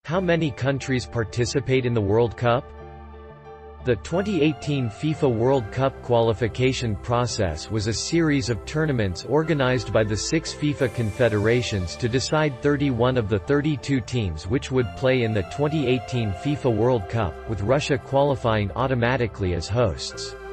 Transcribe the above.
How many countries participate in the World Cup? The 2018 FIFA World Cup qualification process was a series of tournaments organized by the 6 FIFA confederations to decide 31 of the 32 teams which would play in the 2018 FIFA World Cup, with Russia qualifying automatically as hosts.